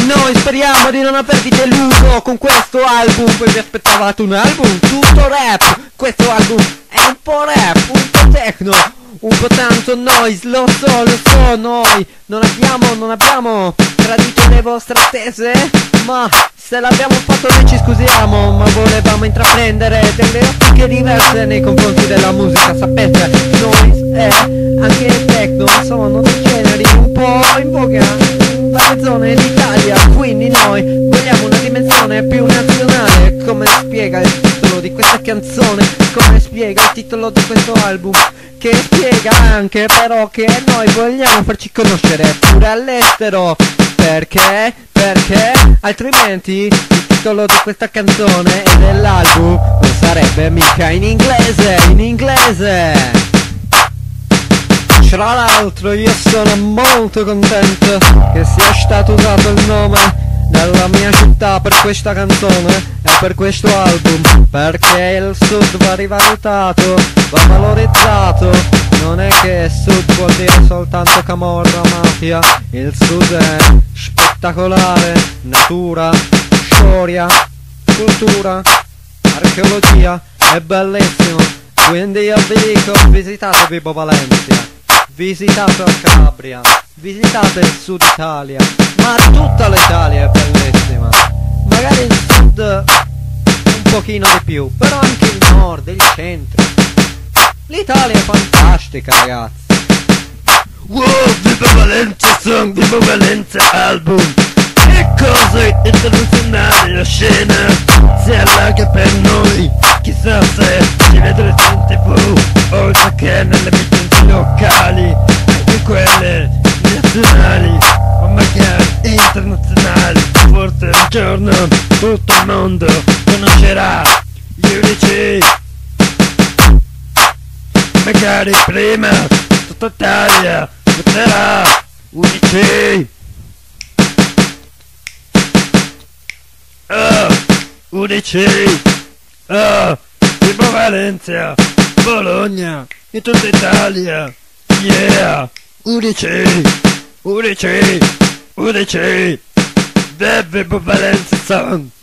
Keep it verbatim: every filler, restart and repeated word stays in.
noi speriamo di non avervi deluso con questo album. Poi vi aspettavate un album tutto rap. Questo album è un po' rap, un po' techno, un po' tanto noise. Lo so, lo so, noi non abbiamo, non abbiamo tradito le vostre attese, ma se l'abbiamo fatto noi ci scusiamo. Ma volevamo intraprendere delle ottiche diverse nei confronti della musica. Sapete, noise e anche il techno sono dei generi un po' in voga in varie zone d'Italia, quindi noi vogliamo una dimensione più nazionale. Come spiega il titolo di questa canzone, come spiega il titolo di questo album, che spiega anche però che noi vogliamo farci conoscere pure all'estero. Perché? Perché altrimenti il titolo di questa canzone e dell'album non sarebbe mica in inglese, in inglese. Tra l'altro io sono molto contento che sia stato usato il nome della mia città per questa canzone e per questo album, perché il sud va rivalutato, va valorizzato. Non è che sud vuol dire soltanto camorra, mafia. Il sud è spettacolare, natura, storia, cultura, archeologia, è bellissimo. Quindi io vi dico, visitate Vibo Valencia, visitate la Calabria, visitate il sud Italia, ma tutta l'Italia è bellissima. Magari il sud un pochino di più, però anche il nord, il centro. L'Italia è fantastica, ragazzi. Wow, Vibo Valencia song, Vibo Valencia album. E cose internazionali, la scena si allarga per noi. Chissà se ci vedrete in tv, oltre che nelle emittenti locali, anche quelle nazionali, o magari internazionali. Forse un giorno tutto il mondo conoscerà gli unici. Magari prima tutta Italia voterà unici. Oh, unici. Oh, Vibo Valencia, Bologna, in tutta Italia. Yeah, unici, unici, unici. The Vibo Valencia song.